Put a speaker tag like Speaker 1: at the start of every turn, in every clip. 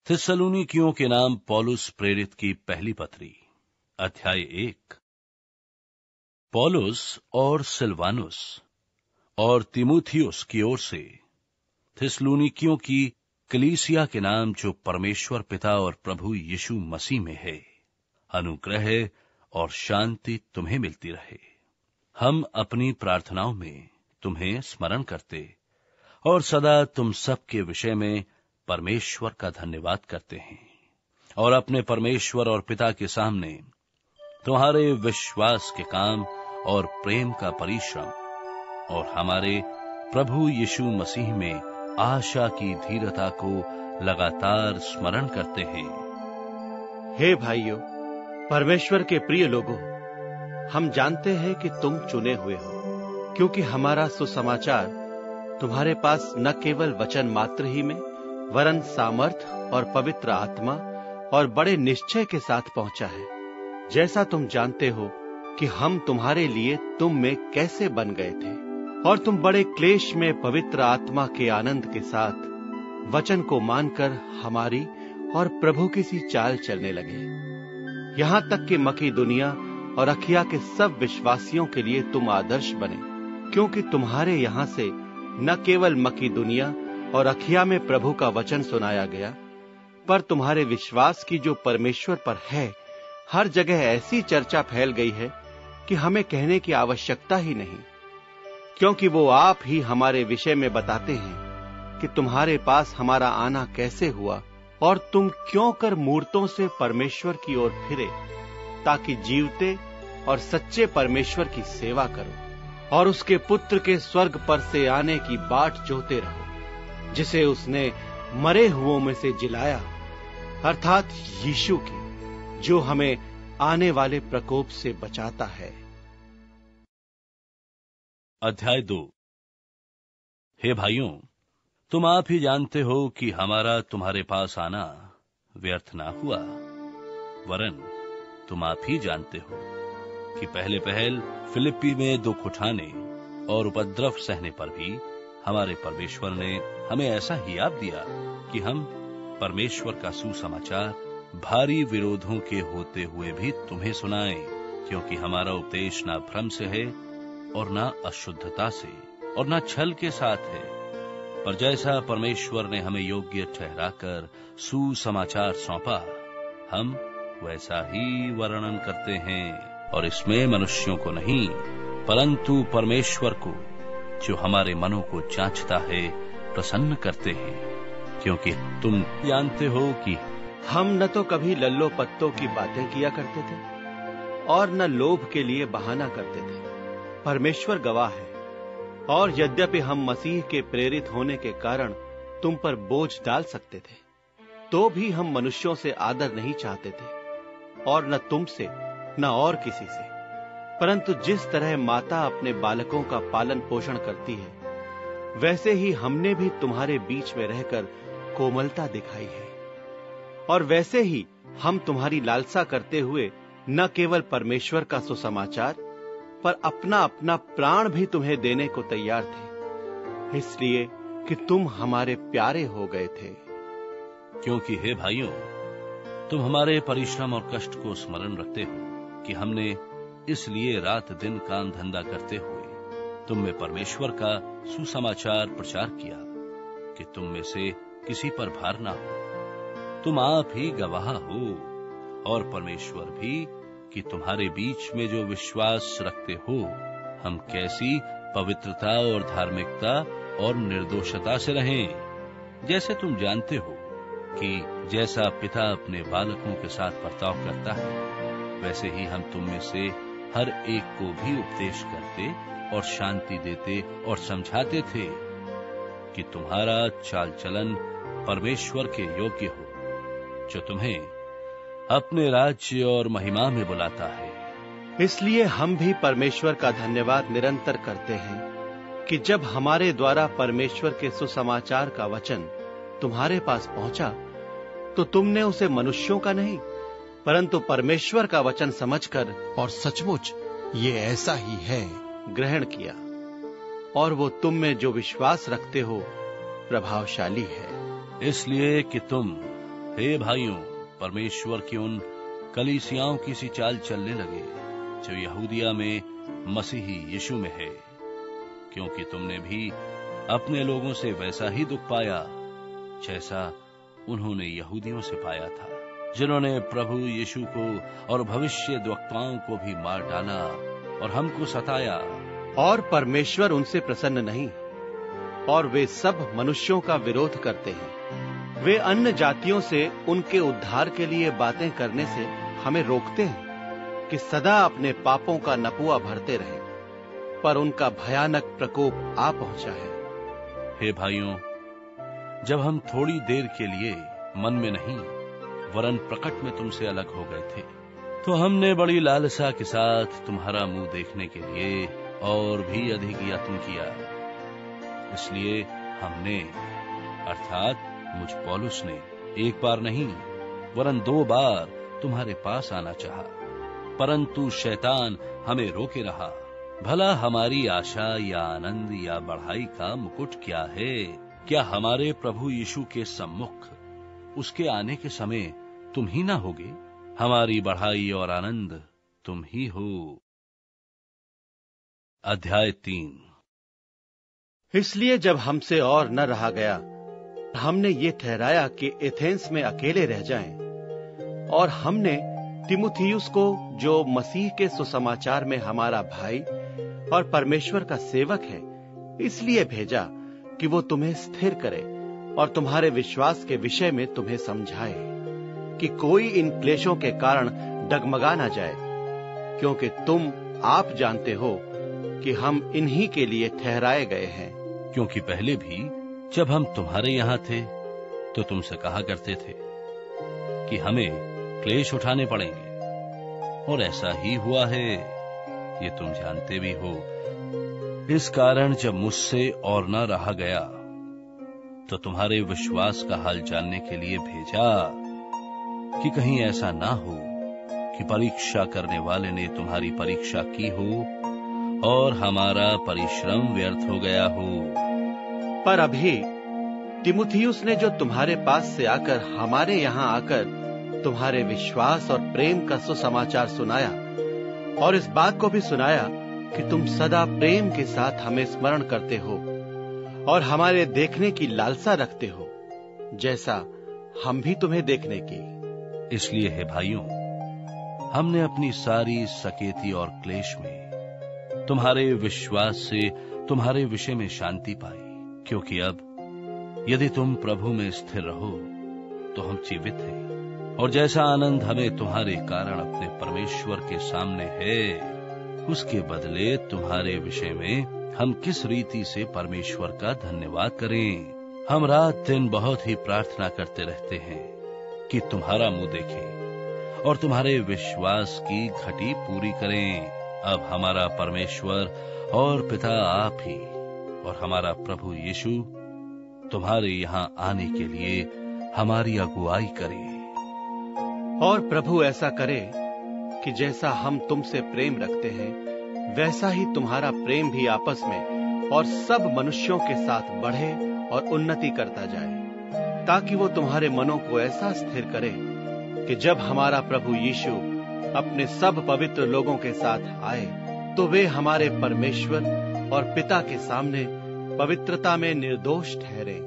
Speaker 1: थिस्सलुनीकियों के नाम पौलुस प्रेरित की पहली पत्री, अध्याय 1। पौलुस और सिलवानुस और तीमुथियुस की ओर से थिस्सलुनीकियों की कलीसिया के नाम जो परमेश्वर पिता और प्रभु यीशु मसीह में है, अनुग्रह और शांति तुम्हें मिलती रहे। हम अपनी प्रार्थनाओं में तुम्हें स्मरण करते और सदा तुम सब के विषय में परमेश्वर का धन्यवाद करते हैं और अपने परमेश्वर और पिता के सामने तुम्हारे विश्वास के काम और प्रेम का परिश्रम और हमारे प्रभु यीशु मसीह में आशा की धीरता को लगातार स्मरण करते हैं।
Speaker 2: हे भाइयों, परमेश्वर के प्रिय लोगों, हम जानते हैं कि तुम चुने हुए हो, क्योंकि हमारा सुसमाचार तुम्हारे पास न केवल वचन मात्र ही में, वरन सामर्थ और पवित्र आत्मा और बड़े निश्चय के साथ पहुंचा है। जैसा तुम जानते हो कि हम तुम्हारे लिए तुम में कैसे बन गए थे और तुम बड़े क्लेश में पवित्र आत्मा के आनंद के साथ वचन को मानकर हमारी और प्रभु की सी चाल चलने लगे। यहां तक कि मकीदुनिया और अखिया के सब विश्वासियों के लिए तुम आदर्श बने, क्योंकि तुम्हारे यहां से न केवल मकीदुनिया और अखिया में प्रभु का वचन सुनाया गया, पर तुम्हारे विश्वास की जो परमेश्वर पर है, हर जगह ऐसी चर्चा फैल गई है कि हमें कहने की आवश्यकता ही नहीं, क्योंकि वो आप ही हमारे विषय में बताते हैं कि तुम्हारे पास हमारा आना कैसे हुआ और तुम क्यों कर मूर्तों से परमेश्वर की ओर फिरे, ताकि जीवते और सच्चे परमेश्वर की सेवा करो और उसके पुत्र के स्वर्ग पर से आने की बाट जोहते रहो, जिसे उसने मरे हुओं में से जिलाया, अर्थात यीशु की, जो हमें आने वाले प्रकोप से बचाता है।
Speaker 1: अध्याय 2। हे भाइयों, तुम आप ही जानते हो कि हमारा तुम्हारे पास आना व्यर्थ ना हुआ, वरन तुम आप ही जानते हो कि पहले पहल फिलिप्पी में दुख उठाने और उपद्रव सहने पर भी हमारे परमेश्वर ने हमें ऐसा हियाब दिया कि हम परमेश्वर का सुसमाचार भारी विरोधों के होते हुए भी तुम्हें सुनाएं, क्योंकि हमारा उपदेश ना भ्रम से है और ना अशुद्धता से और ना छल के साथ है, पर जैसा परमेश्वर ने हमें योग्य ठहराकर सुसमाचार सौंपा, हम वैसा ही वर्णन करते हैं, और इसमें मनुष्यों को नहीं परंतु परमेश्वर को, जो हमारे मनों को जांचता है, प्रसन्न करते हैं, क्योंकि तुम जानते हो कि
Speaker 2: हम न तो कभी लल्लो पत्तों की बातें किया करते थे और न लोभ के लिए बहाना करते थे। परमेश्वर गवाह है, और यद्यपि हम मसीह के प्रेरित होने के कारण तुम पर बोझ डाल सकते थे, तो भी हम मनुष्यों से आदर नहीं चाहते थे, और न तुमसे न और किसी से, परंतु जिस तरह माता अपने बालकों का पालन पोषण करती है, वैसे ही हमने भी तुम्हारे बीच में रहकर कोमलता दिखाई है। और वैसे ही हम तुम्हारी लालसा करते हुए न केवल परमेश्वर का सुसमाचार, पर अपना अपना प्राण भी तुम्हें देने को तैयार थे, इसलिए कि तुम हमारे प्यारे हो गए थे।
Speaker 1: क्योंकि हे भाइयों, तुम हमारे परिश्रम और कष्ट को स्मरण रखते हो कि हमने इसलिए रात दिन काम धंधा करते हुए तुम में परमेश्वर का सुसमाचार प्रचार किया कि तुम में से किसी पर भार ना हो। तुम आप ही गवाह हो और परमेश्वर भी कि तुम्हारे बीच में जो विश्वास रखते हो, हम कैसी पवित्रता और धार्मिकता और निर्दोषता से रहें। जैसे तुम जानते हो कि जैसा पिता अपने बालकों के साथ बर्ताव करता है, वैसे ही हम तुम में से हर एक को भी उपदेश करते और शांति देते और समझाते थे कि तुम्हारा चाल चलन परमेश्वर के योग्य हो, जो तुम्हें अपने राज्य और महिमा में बुलाता है।
Speaker 2: इसलिए हम भी परमेश्वर का धन्यवाद निरंतर करते हैं कि जब हमारे द्वारा परमेश्वर के सुसमाचार का वचन तुम्हारे पास पहुंचा, तो तुमने उसे मनुष्यों का नहीं, परंतु परमेश्वर का वचन समझकर और सचमुच ये ऐसा ही है ग्रहण किया, और वो तुम में जो विश्वास रखते हो प्रभावशाली है।
Speaker 1: इसलिए कि तुम हे भाइयों, परमेश्वर की उन कलीसियाओं की सी चाल चलने लगे जो यहूदिया में मसीही यीशु में है, क्योंकि तुमने भी अपने लोगों से वैसा ही दुख पाया जैसा उन्होंने यहूदियों से पाया था, जिन्होंने प्रभु यीशु को और भविष्यद्वक्ताओं को भी मार डाला और हमको सताया।
Speaker 2: और परमेश्वर उनसे प्रसन्न नहीं, और वे सब मनुष्यों का विरोध करते हैं। वे अन्य जातियों से उनके उद्धार के लिए बातें करने से हमें रोकते हैं कि सदा अपने पापों का नपुआ भरते रहे, पर उनका भयानक प्रकोप आ पहुंचा है।
Speaker 1: हे भाइयों, जब हम थोड़ी देर के लिए मन में नहीं वरन प्रकट में तुमसे अलग हो गए थे, तो हमने बड़ी लालसा के साथ तुम्हारा मुंह देखने के लिए और भी अधिक यत्न किया। इसलिए हमने, अर्थात मुझ पौलुस ने, एक बार नहीं वरन 2 बार तुम्हारे पास आना चाहा, परंतु शैतान हमें रोके रहा। भला हमारी आशा या आनंद या बढ़ाई का मुकुट क्या है? क्या हमारे प्रभु यीशु के सम्मुख उसके आने के समय तुम ही ना होगे? हमारी बढ़ाई और आनंद तुम ही हो। अध्याय 3।
Speaker 2: इसलिए जब हमसे और न रहा गया, हमने ये ठहराया कि एथेंस में अकेले रह जाएं, और हमने तिमुथियुस को, जो मसीह के सुसमाचार में हमारा भाई और परमेश्वर का सेवक है, इसलिए भेजा कि वो तुम्हें स्थिर करे और तुम्हारे विश्वास के विषय में तुम्हें समझाए कि कोई इन क्लेशों के कारण डगमगा ना जाए, क्योंकि तुम आप जानते हो कि हम इन्हीं के लिए ठहराए गए हैं।
Speaker 1: क्योंकि पहले भी जब हम तुम्हारे यहाँ थे तो तुमसे कहा करते थे कि हमें क्लेश उठाने पड़ेंगे, और ऐसा ही हुआ है, ये तुम जानते भी हो। इस कारण जब मुझसे और न रहा गया तो तुम्हारे विश्वास का हाल जानने के लिए भेजा कि कहीं ऐसा ना हो कि परीक्षा करने वाले ने तुम्हारी परीक्षा की हो और हमारा परिश्रम व्यर्थ हो गया हो।
Speaker 2: पर अभी तिमुथियुस ने, जो तुम्हारे पास से आकर हमारे यहाँ आकर तुम्हारे विश्वास और प्रेम का सुसमाचार सुनाया, और इस बात को भी सुनाया कि तुम सदा प्रेम के साथ हमें स्मरण करते हो और हमारे देखने की लालसा रखते हो, जैसा हम भी तुम्हें देखने की।
Speaker 1: इसलिए हे भाइयों, हमने अपनी सारी सकेती और क्लेश में तुम्हारे विश्वास से तुम्हारे विषय में शांति पाई, क्योंकि अब यदि तुम प्रभु में स्थिर रहो तो हम जीवित हैं, और जैसा आनंद हमें तुम्हारे कारण अपने परमेश्वर के सामने है, उसके बदले तुम्हारे विषय में हम किस रीति से परमेश्वर का धन्यवाद करें। हम रात दिन बहुत ही प्रार्थना करते रहते हैं कि तुम्हारा मुंह देखें और तुम्हारे विश्वास की घटी पूरी करें। अब हमारा परमेश्वर और पिता आप ही और हमारा प्रभु यीशु तुम्हारे यहाँ आने के लिए हमारी अगुवाई करे।
Speaker 2: और प्रभु ऐसा करे कि जैसा हम तुमसे प्रेम रखते हैं, वैसा ही तुम्हारा प्रेम भी आपस में और सब मनुष्यों के साथ बढ़े और उन्नति करता जाए, ताकि वो तुम्हारे मनों को ऐसा स्थिर करे कि जब हमारा प्रभु यीशु अपने सब पवित्र लोगों के साथ आए, तो वे हमारे परमेश्वर और पिता के सामने पवित्रता में निर्दोष ठहरे।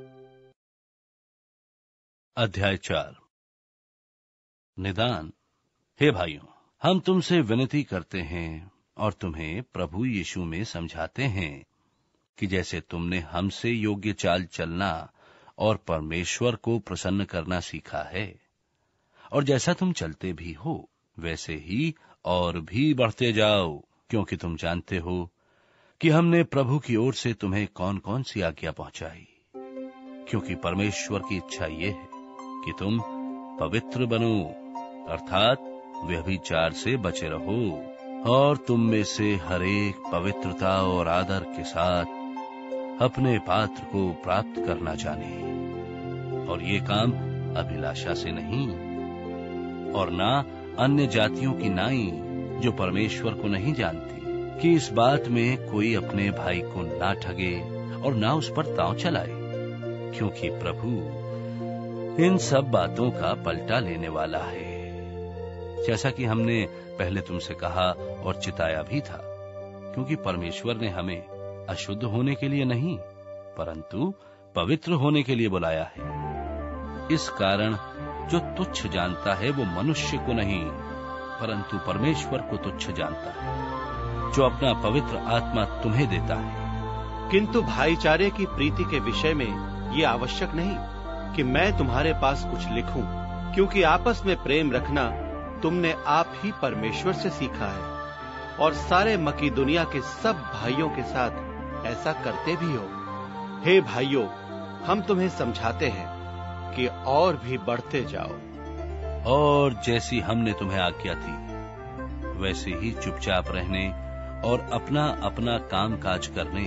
Speaker 1: अध्याय 4। निदान। हे भाइयों, हम तुमसे विनती करते हैं और तुम्हें प्रभु यीशु में समझाते हैं कि जैसे तुमने हमसे योग्य चाल चलना और परमेश्वर को प्रसन्न करना सीखा है, और जैसा तुम चलते भी हो, वैसे ही और भी बढ़ते जाओ, क्योंकि तुम जानते हो कि हमने प्रभु की ओर से तुम्हें कौन कौन सी आज्ञा पहुंचाई। क्योंकि परमेश्वर की इच्छा ये है कि तुम पवित्र बनो, अर्थात व्यभिचार से बचे रहो, और तुम में से हर एक पवित्रता और आदर के साथ अपने पात्र को प्राप्त करना जाने, और ये काम अभिलाषा से नहीं, और ना अन्य जातियों की नाई जो परमेश्वर को नहीं जानती, कि इस बात में कोई अपने भाई को ना ठगे और ना उस पर दांव चलाए, क्योंकि प्रभु इन सब बातों का पलटा लेने वाला है, जैसा कि हमने पहले तुमसे कहा और चिताया भी था, क्योंकि परमेश्वर ने हमें अशुद्ध होने के लिए नहीं परंतु पवित्र होने के लिए बुलाया है। इस कारण जो तुच्छ जानता है वो मनुष्य को नहीं परंतु परमेश्वर को तुच्छ जानता है, जो अपना पवित्र आत्मा तुम्हें देता है।
Speaker 2: किंतु भाईचारे की प्रीति के विषय में ये आवश्यक नहीं कि मैं तुम्हारे पास कुछ लिखूं, क्योंकि आपस में प्रेम रखना तुमने आप ही परमेश्वर से सीखा है और सारे मकीदुनिया के सब भाइयों के साथ ऐसा करते भी हो। हे भाइयों, हम तुम्हें समझाते हैं कि और भी बढ़ते जाओ।
Speaker 1: और जैसी हमने तुम्हें आज्ञा थी वैसे ही चुपचाप रहने और अपना अपना काम काज करने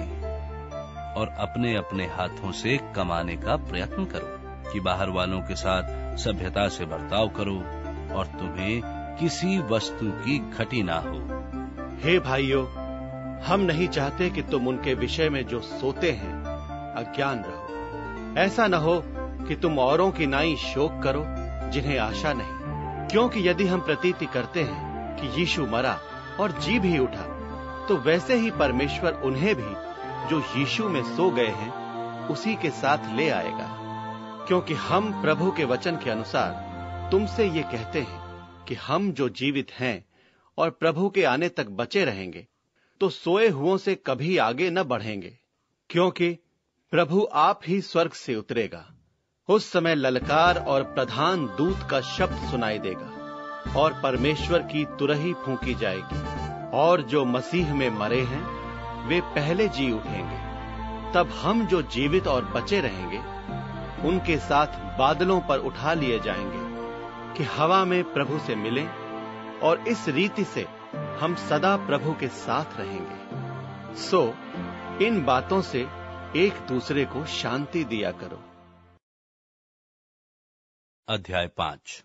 Speaker 1: और अपने अपने हाथों से कमाने का प्रयत्न करो, कि बाहर वालों के साथ सभ्यता से बर्ताव करो और तुम्हें किसी वस्तु की घटी ना हो।
Speaker 2: हे भाइयों, हम नहीं चाहते कि तुम उनके विषय में जो सोते हैं अज्ञान रहो। ऐसा न हो कि तुम औरों की नाई शोक करो जिन्हें आशा नहीं, क्योंकि यदि हम प्रतीति करते हैं कि यीशु मरा और जी भी उठा, तो वैसे ही परमेश्वर उन्हें भी जो यीशु में सो गए हैं उसी के साथ ले आएगा। क्योंकि हम प्रभु के वचन के अनुसार तुमसे ये कहते हैं कि हम जो जीवित हैं और प्रभु के आने तक बचे रहेंगे तो सोए हुओं से कभी आगे न बढ़ेंगे, क्योंकि प्रभु आप ही स्वर्ग से उतरेगा। उस समय ललकार और प्रधान दूत का शब्द सुनाई देगा और परमेश्वर की तुरही फूंकी जाएगी, और जो मसीह में मरे हैं वे पहले जी उठेंगे। तब हम जो जीवित और बचे रहेंगे उनके साथ बादलों पर उठा लिए जाएंगे कि हवा में प्रभु से मिलें, और इस रीति से हम सदा प्रभु के साथ रहेंगे। सो इन बातों से एक दूसरे को शांति दिया करो।
Speaker 1: अध्याय 5।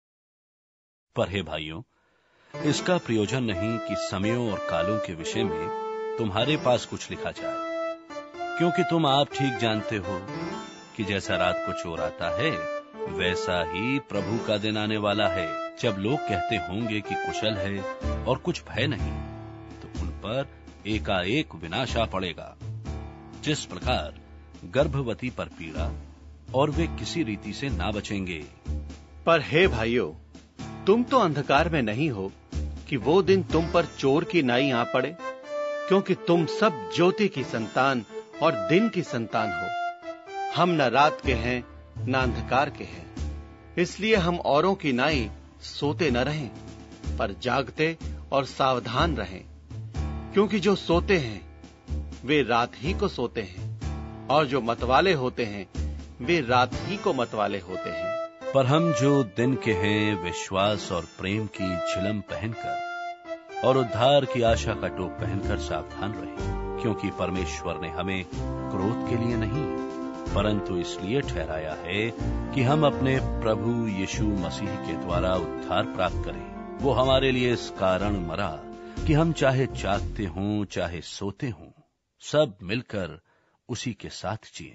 Speaker 1: पर हे भाइयों, इसका प्रयोजन नहीं कि समयों और कालों के विषय में तुम्हारे पास कुछ लिखा जाए, क्योंकि तुम आप ठीक जानते हो कि जैसा रात को चोर आता है वैसा ही प्रभु का दिन आने वाला है, जब लोग कहते होंगे कि कुशल है और कुछ भय नहीं, तो उन पर एकाएक विनाश आ पड़ेगा। जिस प्रकार गर्भवती पर पीड़ा, और वे किसी रीति से ना बचेंगे।
Speaker 2: पर हे भाइयों, तुम तो अंधकार में नहीं हो कि वो दिन तुम पर चोर की नाई आ पड़े, क्योंकि तुम सब ज्योति की संतान और दिन की संतान हो। हम न रात के हैं न अंधकार के हैं, इसलिए हम औरों की नाई सोते न रहें, पर जागते और सावधान रहें। क्योंकि जो सोते हैं वे रात ही को सोते हैं, और जो मतवाले होते हैं वे रात ही को मतवाले होते हैं।
Speaker 1: पर हम जो दिन के हैं विश्वास और प्रेम की झिलम पहनकर और उद्धार की आशा का टोप पहनकर सावधान रहें, क्योंकि परमेश्वर ने हमें क्रोध के लिए नहीं परंतु इसलिए ठहराया है कि हम अपने प्रभु यीशु मसीह के द्वारा उद्धार प्राप्त करें। वो हमारे लिए इस कारण मरा कि हम चाहे जागते हों चाहे सोते हों, सब मिलकर उसी के साथ जिएं।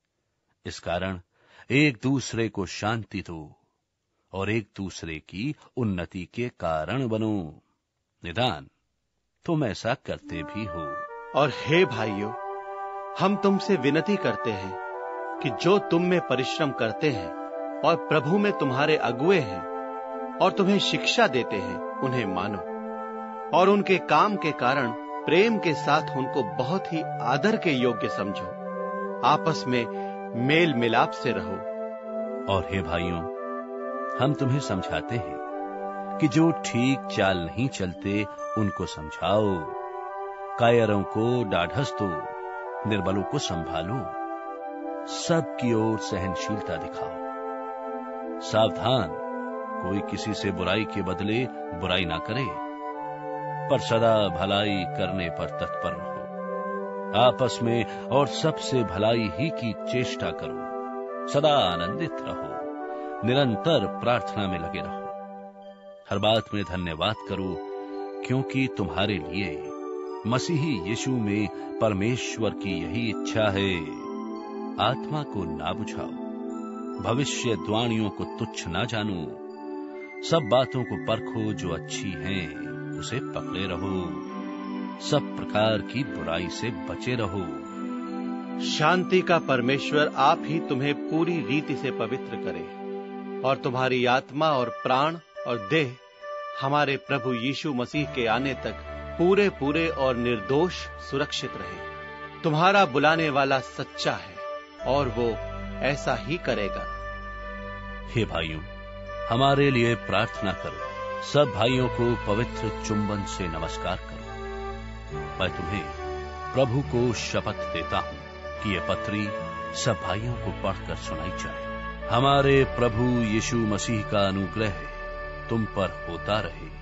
Speaker 1: इस कारण एक दूसरे को शांति दो और एक दूसरे की उन्नति के कारण बनो। निदान तुम ऐसा करते भी हो।
Speaker 2: और हे भाइयों, हम तुमसे विनती करते हैं कि जो तुम में परिश्रम करते हैं और प्रभु में तुम्हारे अगुए हैं और तुम्हें शिक्षा देते हैं, उन्हें मानो और उनके काम के कारण प्रेम के साथ उनको बहुत ही आदर के योग्य समझो। आपस में मेल मिलाप से रहो।
Speaker 1: और हे भाइयों, हम तुम्हें समझाते हैं कि जो ठीक चाल नहीं चलते उनको समझाओ, कायरों को ढाढ़स दो, निर्बलों को संभालो, सबकी ओर सहनशीलता दिखाओ। सावधान, कोई किसी से बुराई के बदले बुराई ना करे, पर सदा भलाई करने पर तत्पर रहो। आपस में और सबसे भलाई ही की चेष्टा करो। सदा आनंदित रहो, निरंतर प्रार्थना में लगे रहो। हर बात में धन्यवाद करो, क्योंकि तुम्हारे लिए मसीही यीशु में परमेश्वर की यही इच्छा है। आत्मा को ना बुझाओ, भविष्यद्वाणियों को तुच्छ ना जानो, सब बातों को परखो जो अच्छी हैं, उसे पकड़े रहो, सब प्रकार की बुराई से बचे रहो।
Speaker 2: शांति का परमेश्वर आप ही तुम्हें पूरी रीति से पवित्र करे और तुम्हारी आत्मा और प्राण और देह हमारे प्रभु यीशु मसीह के आने तक पूरे पूरे और निर्दोष सुरक्षित रहे। तुम्हारा बुलाने वाला सच्चा है और वो ऐसा ही करेगा।
Speaker 1: हे भाइयों, हमारे लिए प्रार्थना करो। सब भाइयों को पवित्र चुंबन से नमस्कार करो। मैं तुम्हें प्रभु को शपथ देता हूं कि ये पत्री सब भाइयों को पढ़कर सुनाई जाए। हमारे प्रभु यीशु मसीह का अनुग्रह तुम पर होता रहे।